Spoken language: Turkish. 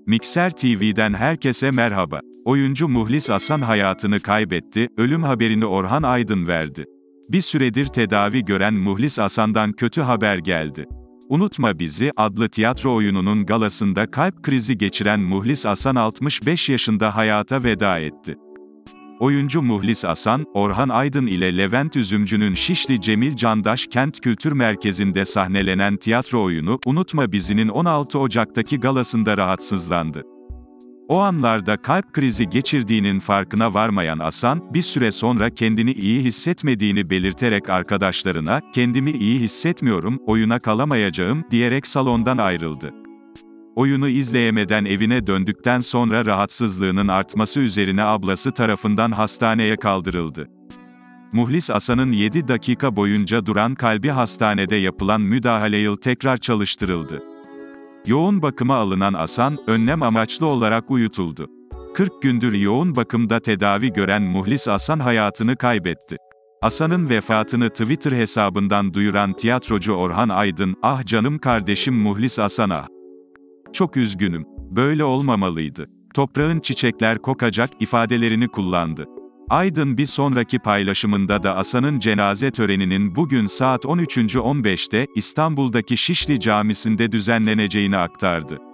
Mikser TV'den herkese merhaba. Oyuncu Muhlis Asan hayatını kaybetti, ölüm haberini Orhan Aydın verdi. Bir süredir tedavi gören Muhlis Asan'dan kötü haber geldi. Unutma Bizi adlı tiyatro oyununun galasında kalp krizi geçiren Muhlis Asan 65 yaşında hayata veda etti. Oyuncu Muhlis Asan, Orhan Aydın ile Levent Üzümcü'nün Şişli Cemil Candaş Kent Kültür Merkezi'nde sahnelenen tiyatro oyunu, Unutma Bizi'nin 16 Ocak'taki galasında rahatsızlandı. O anlarda kalp krizi geçirdiğinin farkına varmayan Asan, bir süre sonra kendini iyi hissetmediğini belirterek arkadaşlarına, "Kendimi iyi hissetmiyorum, oyuna kalamayacağım," diyerek salondan ayrıldı. Oyunu izleyemeden evine döndükten sonra rahatsızlığının artması üzerine ablası tarafından hastaneye kaldırıldı. Muhlis Asan'ın 7 dakika boyunca duran kalbi hastanede yapılan müdahaleyle tekrar çalıştırıldı. Yoğun bakıma alınan Asan, önlem amaçlı olarak uyutuldu. 40 gündür yoğun bakımda tedavi gören Muhlis Asan hayatını kaybetti. Asan'ın vefatını Twitter hesabından duyuran tiyatrocu Orhan Aydın, "Ah canım kardeşim Muhlis Asan ah. Çok üzgünüm. Böyle olmamalıydı. Toprağın çiçekler kokacak," ifadelerini kullandı. Aydın bir sonraki paylaşımında da Asan'ın cenaze töreninin bugün saat 13:15'te İstanbul'daki Şişli Camisi'nde düzenleneceğini aktardı.